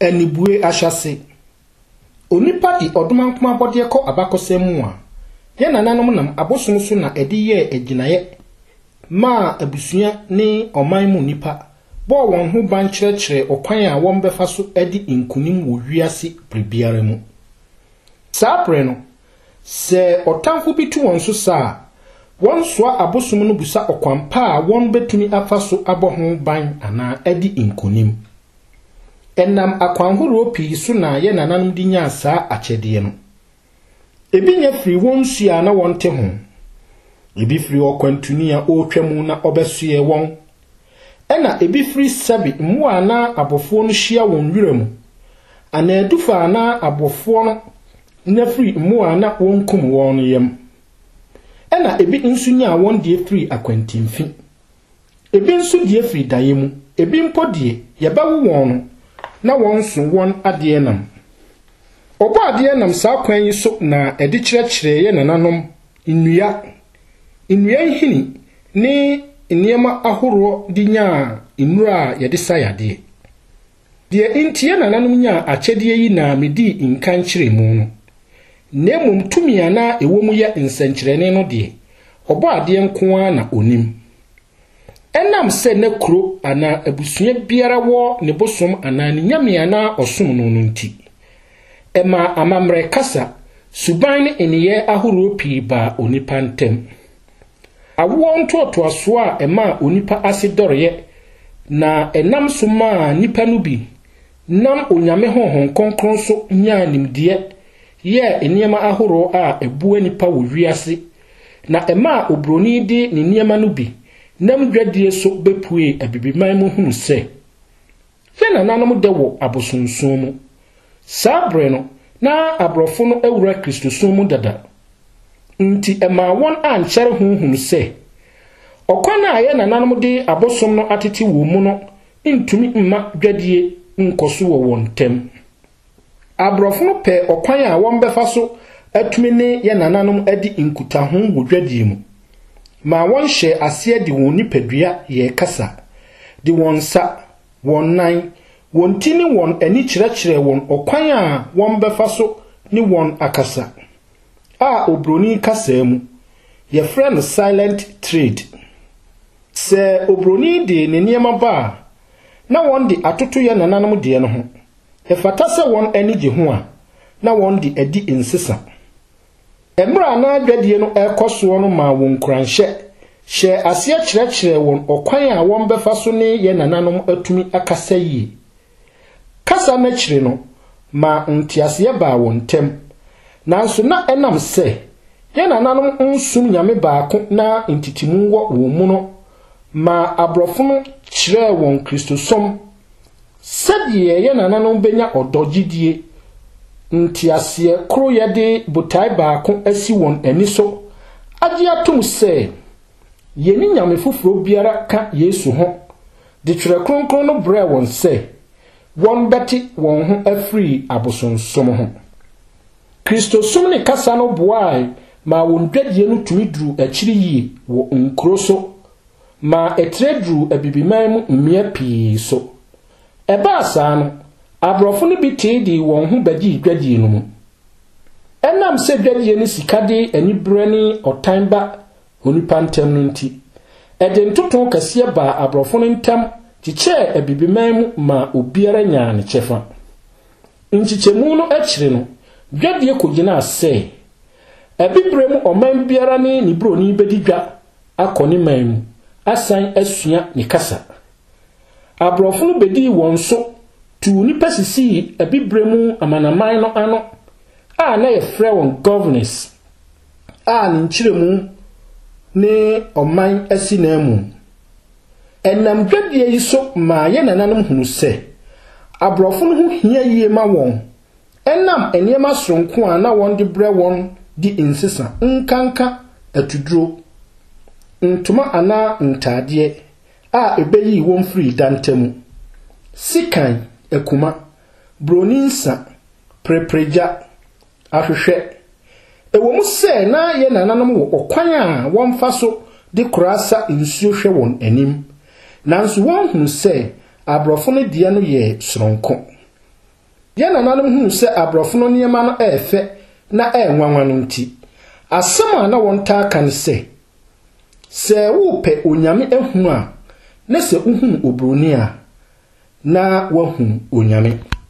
Enibue ahyase. Onipa di odomankoma abode kɔ abakɔsɛm a ye nananom nam abosom so na edi ye aginaye ma abusua ne ɔman mu nipa bɔ wɔn ho ban kyerɛkyerɛ ɔkwan a wɔn bɛfa so edi nkunim wɔ wiase prebiara mu. Saa pre no sɛ ɔtanfo bi tu wɔn so saa wɔn soa abosom no busa ɔkwan pa a wɔn betumi afa so abɔ ho ban ana edi nkunim. Enam akwanhoro pii so na ye nananom di nya saa akyɛdeɛ no. Ebi nya firi wɔn sua na wɔn te ho. Ebi firi ɔkwantuni a ɔtwamu na ɔbɛsoɛ wɔn. Ɛna ebi firi sabi mmoa na abɔfoɔ no hyia wɔn wura mu. Ana edufa na abɔfoɔ no na firi mmoa na wɔn kum wɔn no yam. Ɛna ebi nso nya wɔn die firi akwantimfi. Ebi nso die firi daye mu. Ebi mpo die yɛbɛwo wɔn no na wɔn so wɔn adeɛ nam. Ɔbɔ adeɛ nam saa kwan yi so na ɛde kyerɛkyerɛ ye nananom nnua hini ne nneɛma ahoroɔ di nya nnura yɛde sayadeɛ. Deɛ intie nananom nya akyɛdeɛ yi na medi nkan kyerɛ mu no. Nemum tumi ana ɛwɔ mu yɛ nsɛnkyerɛne no deɛ ɔbɔ adeɛ nko a na onim. Enam sɛ ne kuro ana abusua biara wɔ ne bosom ana ne nyame ana ɔsom no nti. Ema amamre kasa suban ne eniyɛ ahoroɔ pii ba onipa ntem. Awo ntotoaso a ema onipa ase dɔreyɛ na enam so ma nipa no bi nam onyame honhom konkron so nya nimdeɛ yɛ nneɛma ahoroɔ a ebua nipa wɔ wiase na ema obroni di ne nneɛma no bi nam dwadie so bepue abibiman mu hunu sɛ fe na nanom de wɔ abosonson mu. Sabre no na abrofo no ewura Kristosom mu dada. Nti ema won ankyere hunhunu sɛ ɔkwan a ye nananom de abosom no atete wɔ mu no ntumi mma dwadie nkoso wɔ wɔn tem. Abrofo no pɛ ɔkwan a wɔn bɛfa so atumi ne ye nananom adi nkutaho wɔ dwadie mu. Ma wɔn hyɛ ase de wɔn nipadua yɛ kasa de wɔn sa wɔn nan wɔn ti ne wɔn ani kyerɛkyerɛ wɔn ɔkwan a wɔn bɛfa so ne wɔn akasa a obroni kasa mu yɛfrɛ no silent trade. Sɛ obroni de ne nneɛma ba na wɔn de atoto yɛ nananom de no ho ɛfata sɛ wɔn ani gye ho a na wɔn de adi nsesa. Emra na adwadie no ɛkɔsoɔ no ma wɔn kuranhyɛ hyɛ ase kyerɛkyerɛ wɔn ɔkwan a wɔn bɛfa so ne yɛ nananom atumi akasa yie. Kasa na kyerɛ no ma ntiaseɛ ba wɔn tem. Nanso na enam sɛ yɛ nananom nsum nyame baako na ntitimu wɔ wɔn mu no ma abrofo no kyerɛ wɔn Kristosom sɛdeɛ yɛ nananom benya ɔdɔgyidie. Ntiaseɛ kro yɛde botae baako asi wɔn ani so agye atom sɛ yɛni nyame foforo biara ka Yesu ho de twerɛ kronkron no brɛ wɔn sɛ wɔn bɛte wɔn ho afiri abosonsom ho. Kristosom ne kasa no boae ma wɔn dwadie no tumi duru akyiri yie wɔ nkuro so ma etre duru abibiman mu mmea pii so. Ɛbaa saa no abrofo no bi tee di wɔn ho bagi dwadie no mu. Enam sɛ dwadie no sikade anibrɛ ne ɔtan ba onipa ntam no nti ɛde ntoto kɛseɛ ba abrofo no ntam kyekyɛ abibiman mu ma obiara nya ne kyɛfa. Nkyekyɛmu no akyire no dwadie kogina sɛ abibrɛ mu ɔman biara ne ne broni bedi dwa akɔ ne man mu asan asua ne kasa. Abrofo no bedi wɔn so tu nipa sisi abibrɛ mu amanaman no ano a na yɛfrɛ wɔn governors a ne nkyerɛmu ne ɔman asi na mu. Enam dwadie yi so ma yɛ nananom hunu sɛ abrofo no ho hia yie ma wɔn. Enam enema sonko a na wɔn de brɛ wɔn di insesa nkanka atuduro ntoma ana ntadeɛ a ebeyi wɔn firi dantamu sikan ekuma broninsa prepreja ahwehwɛ ewo mu sɛ na ye nananom wo ɔkwan a wɔn fa so de kurasa nsuo hwɛ wɔn anim nanso wɔn hu sɛ abrofo no dia no yɛ soronko Yɛn nananom hunu sɛ abrɔfo no nneɛma no ɛɛfɛ na ɛɛnwanwa no nti. Asɛm a na wɔn taa ka ne sɛ wopɛ onyame ehunu a na sɛ uhunu obroni a na wahunu onyame.